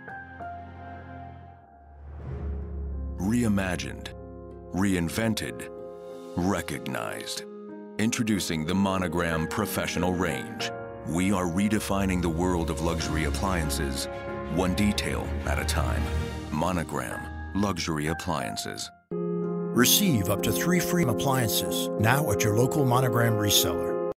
Reimagined, reinvented, recognized. Introducing the Monogram Professional Range. We are redefining the world of luxury appliances, one detail at a time. Monogram Luxury Appliances. Receive up to 3 free appliances now at your local Monogram reseller.